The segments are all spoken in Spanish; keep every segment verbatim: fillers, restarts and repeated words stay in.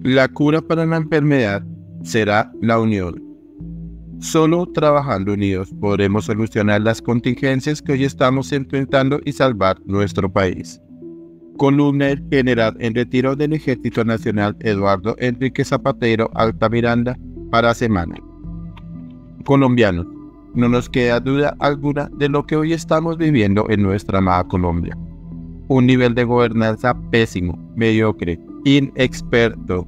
La cura para la enfermedad será la unión. Solo trabajando unidos podremos solucionar las contingencias que hoy estamos enfrentando y salvar nuestro país. Columna del general en retiro del Ejército Nacional Eduardo Enrique Zapatero Altamiranda para Semana. Colombianos, no nos queda duda alguna de lo que hoy estamos viviendo en nuestra amada Colombia. Un nivel de gobernanza pésimo, mediocre, inexperto,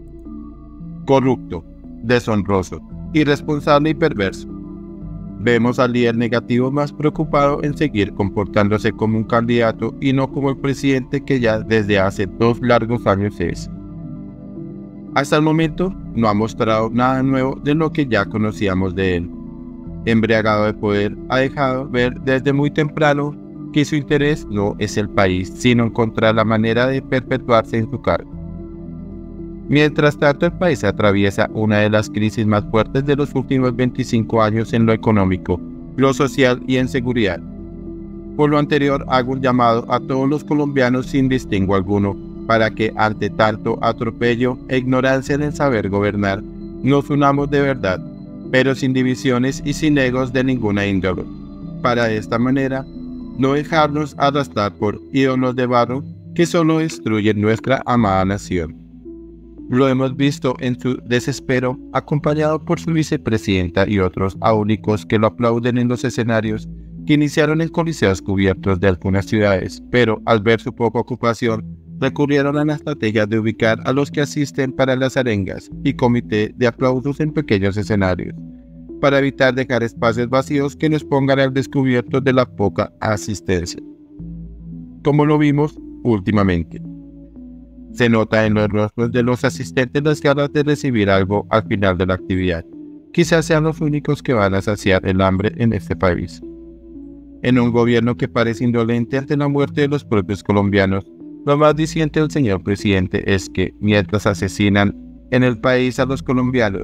corrupto, deshonroso, irresponsable y perverso. Vemos al líder negativo más preocupado en seguir comportándose como un candidato y no como el presidente que ya desde hace dos largos años es. Hasta el momento no ha mostrado nada nuevo de lo que ya conocíamos de él. Embriagado de poder, ha dejado ver desde muy temprano que su interés no es el país, sino encontrar la manera de perpetuarse en su cargo. Mientras tanto, el país atraviesa una de las crisis más fuertes de los últimos veinticinco años en lo económico, lo social y en seguridad. Por lo anterior, hago un llamado a todos los colombianos sin distingo alguno, para que ante tanto atropello e ignorancia en el saber gobernar, nos unamos de verdad, pero sin divisiones y sin egos de ninguna índole, para de esta manera no dejarnos arrastrar por ídolos de barro que solo destruyen nuestra amada nación. Lo hemos visto en su desespero, acompañado por su vicepresidenta y otros únicos que lo aplauden en los escenarios que iniciaron en coliseos cubiertos de algunas ciudades, pero al ver su poca ocupación, recurrieron a la estrategia de ubicar a los que asisten para las arengas y comité de aplausos en pequeños escenarios, para evitar dejar espacios vacíos que nos pongan al descubierto de la poca asistencia. Como lo vimos últimamente. Se nota en los rostros de los asistentes las ganas de recibir algo al final de la actividad. Quizás sean los únicos que van a saciar el hambre en este país. En un gobierno que parece indolente ante la muerte de los propios colombianos, lo más diciente del señor presidente es que, mientras asesinan en el país a los colombianos,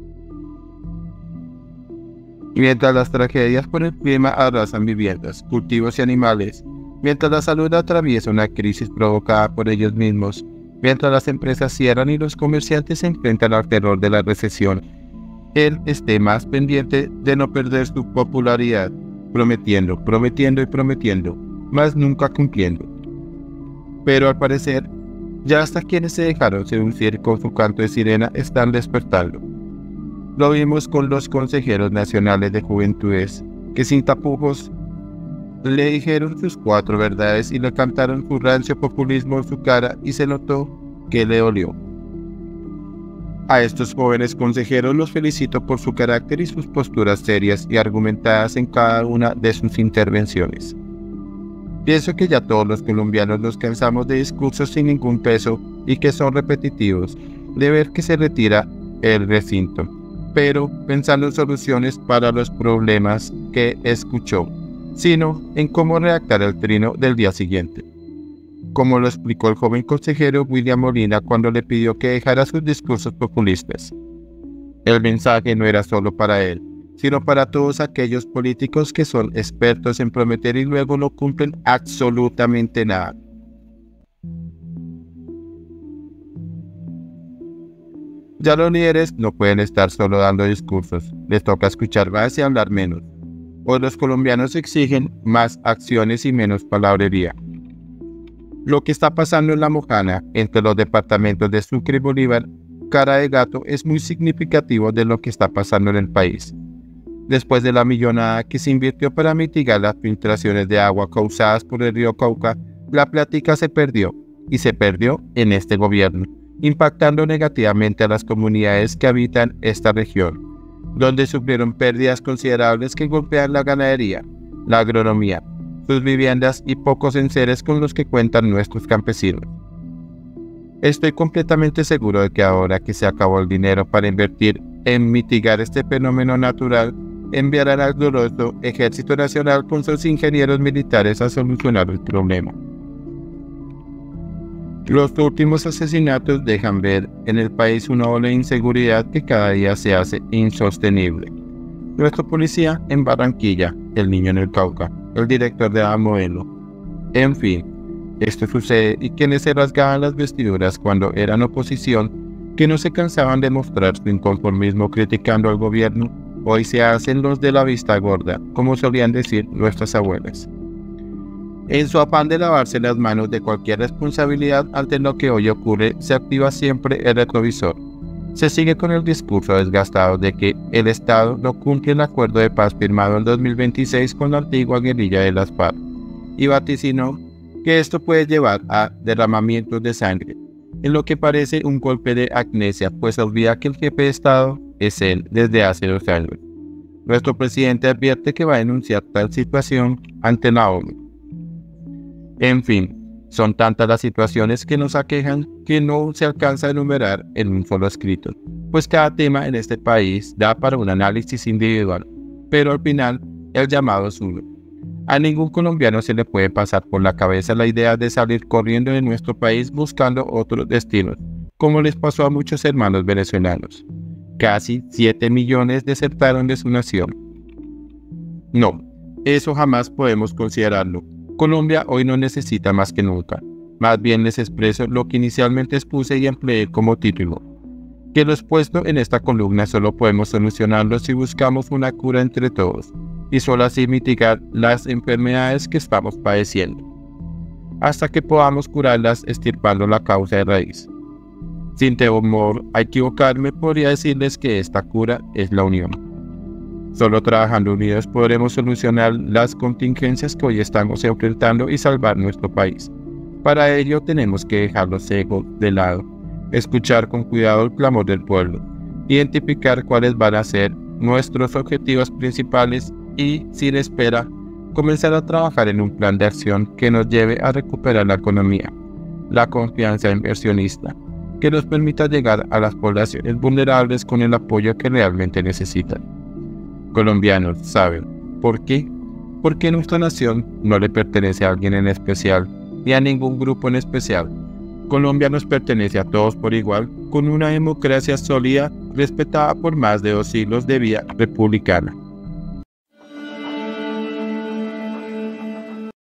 mientras las tragedias por el clima arrasan viviendas, cultivos y animales, mientras la salud atraviesa una crisis provocada por ellos mismos, mientras las empresas cierran y los comerciantes se enfrentan al terror de la recesión, él esté más pendiente de no perder su popularidad, prometiendo, prometiendo y prometiendo, mas nunca cumpliendo. Pero al parecer, ya hasta quienes se dejaron seducir con su canto de sirena están despertando. Lo vimos con los consejeros nacionales de juventudes, que sin tapujos le dijeron sus cuatro verdades y le cantaron su rancio populismo en su cara y se notó que le dolió. A estos jóvenes consejeros los felicito por su carácter y sus posturas serias y argumentadas en cada una de sus intervenciones. Pienso que ya todos los colombianos nos cansamos de discursos sin ningún peso y que son repetitivos, de ver que se retira el recinto, pero pensando en soluciones para los problemas que escuchó, sino en cómo redactar el trino del día siguiente. Como lo explicó el joven consejero William Molina cuando le pidió que dejara sus discursos populistas. El mensaje no era solo para él, sino para todos aquellos políticos que son expertos en prometer y luego no cumplen absolutamente nada. Ya los líderes no pueden estar solo dando discursos, les toca escuchar más y hablar menos. Hoy los colombianos exigen más acciones y menos palabrería. Lo que está pasando en La Mojana, entre los departamentos de Sucre y Bolívar, Cara de Gato, es muy significativo de lo que está pasando en el país. Después de la millonada que se invirtió para mitigar las filtraciones de agua causadas por el río Cauca, la plática se perdió, y se perdió en este gobierno, impactando negativamente a las comunidades que habitan esta región, donde sufrieron pérdidas considerables que golpean la ganadería, la agronomía, sus viviendas y pocos enseres con los que cuentan nuestros campesinos. Estoy completamente seguro de que ahora que se acabó el dinero para invertir en mitigar este fenómeno natural, enviarán al glorioso Ejército Nacional con sus ingenieros militares a solucionar el problema. Los últimos asesinatos dejan ver en el país una ola de inseguridad que cada día se hace insostenible. Nuestro policía en Barranquilla, el niño en el Cauca, el director de la Modelo. En fin, esto sucede y quienes se rasgaban las vestiduras cuando eran oposición que no se cansaban de mostrar su inconformismo criticando al gobierno, hoy se hacen los de la vista gorda, como solían decir nuestras abuelas. En su afán de lavarse las manos de cualquier responsabilidad ante lo que hoy ocurre, se activa siempre el retrovisor. Se sigue con el discurso desgastado de que el Estado no cumple el acuerdo de paz firmado en dos mil veintiséis con la antigua guerrilla de las FARC, y vaticinó que esto puede llevar a derramamientos de sangre, en lo que parece un golpe de amnesia, pues olvida que el jefe de Estado es él desde hace dos años. Nuestro presidente advierte que va a denunciar tal situación ante la ONU. En fin, son tantas las situaciones que nos aquejan que no se alcanza a enumerar en un solo escrito, pues cada tema en este país da para un análisis individual, pero al final el llamado es uno. A ningún colombiano se le puede pasar por la cabeza la idea de salir corriendo de nuestro país buscando otros destinos, como les pasó a muchos hermanos venezolanos. Casi siete millones desertaron de su nación. No, eso jamás podemos considerarlo. Colombia hoy no necesita más que nunca. Más bien les expreso lo que inicialmente expuse y empleé como título. Que lo expuesto en esta columna solo podemos solucionarlo si buscamos una cura entre todos, y solo así mitigar las enfermedades que estamos padeciendo, hasta que podamos curarlas extirpando la causa de raíz. Sin temor a equivocarme, podría decirles que esta cura es la unión. Solo trabajando unidos podremos solucionar las contingencias que hoy estamos enfrentando y salvar nuestro país. Para ello tenemos que dejar los egos de lado, escuchar con cuidado el clamor del pueblo, identificar cuáles van a ser nuestros objetivos principales y, sin espera, comenzar a trabajar en un plan de acción que nos lleve a recuperar la economía, la confianza inversionista, que nos permita llegar a las poblaciones vulnerables con el apoyo que realmente necesitan. Colombianos saben por qué, porque nuestra nación no le pertenece a alguien en especial, ni a ningún grupo en especial. Colombia nos pertenece a todos por igual, con una democracia sólida respetada por más de dos siglos de vida republicana.